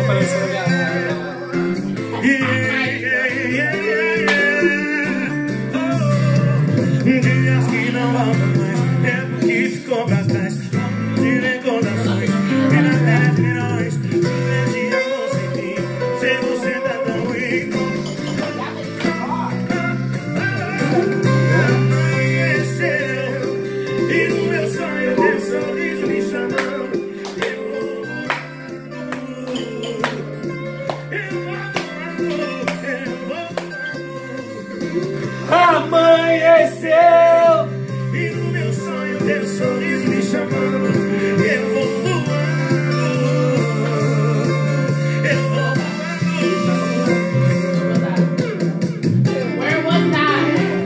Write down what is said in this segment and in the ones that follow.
apareceu na minha dias que não voltam mais, tempo que ficou pra trás, de recordações, e na terra de milhões, de amor sem fim, sem você tá tão ruim. Amanheceu, e no meu sonho teu sorriso me chamando, eu vou amanheceu, e no meu sonho teu sorriso me chamando, eu vou voando, eu vou voando. Where was that?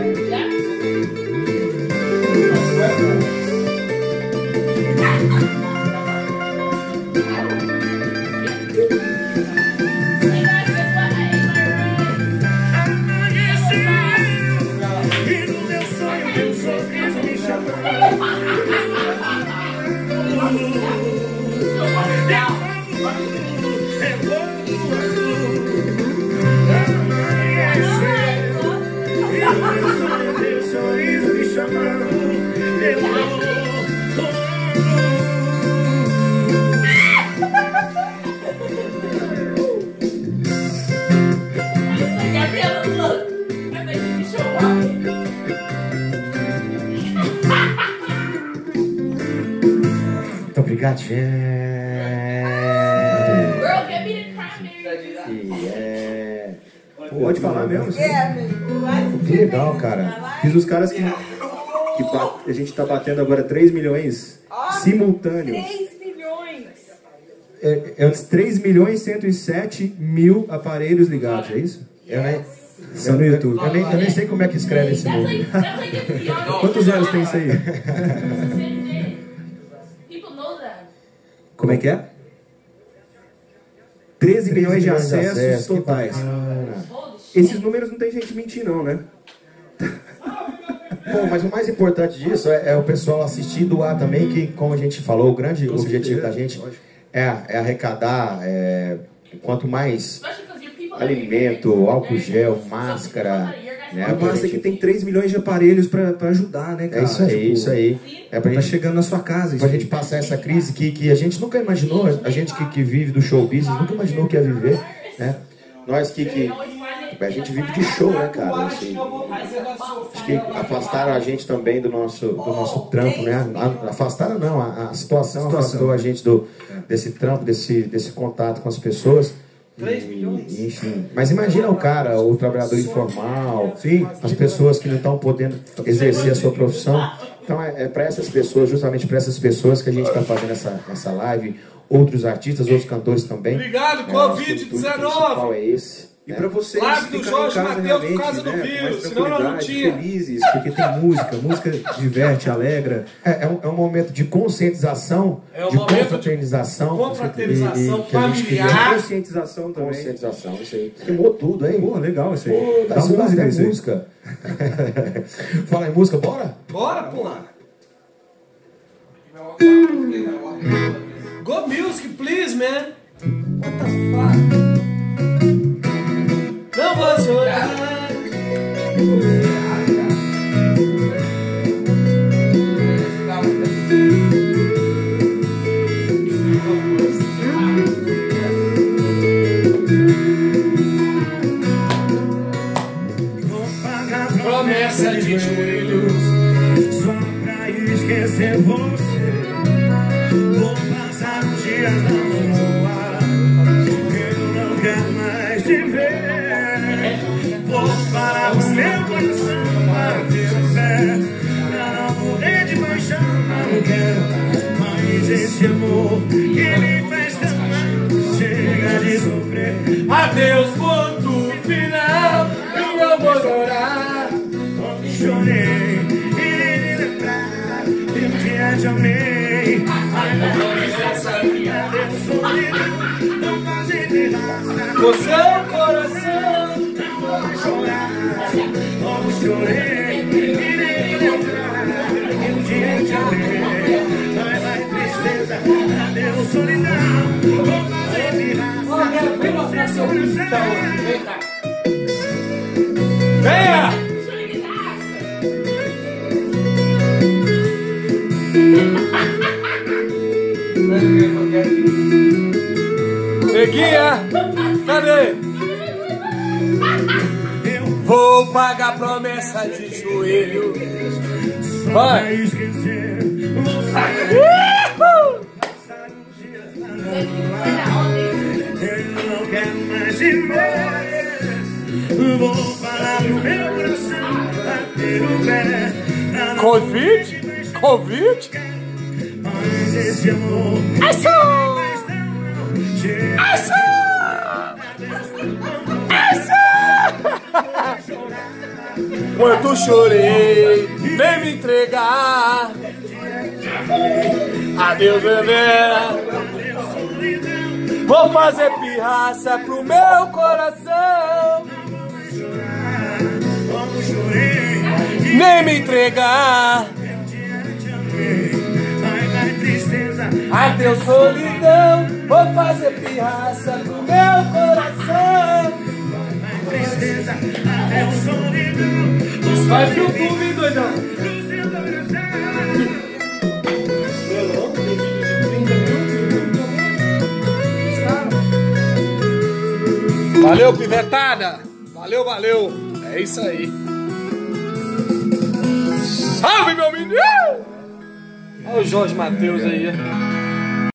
Muito obrigado, gente. Girl, give me the cranberry. Pode falar mesmo? Assim? Que legal, cara. Fiz os caras que a gente tá batendo agora 3 milhões simultâneos. 3 milhões. É 3 milhões e 107 mil aparelhos ligados, é isso? São no YouTube. Eu nem sei como é que escreve esse número. Quantos anos tem isso aí? People know that. Como é que é? 13 milhões de acessos totais. Esses números não tem gente mentir não, né? Bom, mas o mais importante disso é o pessoal assistir e doar também, que, como a gente falou, o grande objetivo da gente é arrecadar quanto mais alimento, álcool gel, máscara, né? A massa que tem 3 milhões de aparelhos pra ajudar, né, cara? É isso aí, tipo, isso aí. É pra tá gente, chegando na sua casa. pra gente passar essa crise que a gente nunca imaginou, a gente que vive do show business nunca imaginou que ia viver, né? Nós que a gente vive de show, né, cara? Assim, acho que afastaram a gente também do nosso trampo, né? Afastaram não, a situação afastou a gente desse trampo, desse contato com as pessoas. 3 milhões. Enfim, mas imagina o cara, o trabalhador informal, as pessoas que não estão podendo exercer a sua profissão. Então é para essas pessoas, justamente para essas pessoas que a gente está fazendo essa live. Outros artistas, outros cantores também. Obrigado, Covid-19. Qual é esse? E pra vocês Live do ficarem em Jorge casa Mateus, realmente, por causa do né, com vírus, mais senão nós não tranquilidade, tinha. felizes, porque tem música diverte, alegra. É um momento de conscientização, É um de momento de confraternização. confraternização que a gente queria. familiar. Conscientização também. Conscientização, isso aí. Queimou tudo, hein? Pô, legal isso aí. Pô, Dá dá música isso aí. música. Fala em música, bora? Bora, pô. Go music, please, man. What the fuck? Não vou chorar. Vou pagar Promessa de joelhos. só pra esquecer você. Vou passar os dias na lua. Eu não quero mais te ver. Vou parar o meu coração para ter fé. Pra não morrer de paixão, não quero mais esse amor que me faz tão mal. Chega de sofrer. Adeus, ponto final. Eu não vou chorar. Quando chorei e nem me lembrar de um dia te amei. Ai, não essa minha Deus solidão. Não fazer graça. Com seu coração. Não vou chorar. Como chorei e nem me lembrar de um dia te amei. Vai, vai, tristeza. Adeus solidão. Não fazer graça. Vem cá. Venha! Neguinha, cadê? Vou pagar promessa de joelho. Vai! Não quero mais te ver. Vou parar no meu coração, bater o pé. Convite? Convite? Mas esse amor Quanto chorei, nem me entregar. Adeus, bebê. Vou fazer pirraça pro meu coração. Nem me entregar. Adeus, solidão. Vou fazer pirraça pro meu coração. Vai pro YouTube, doidão. Valeu, pivetada. Valeu, valeu. É isso aí. Salve, meu menino. Olha o Jorge Mateus aí.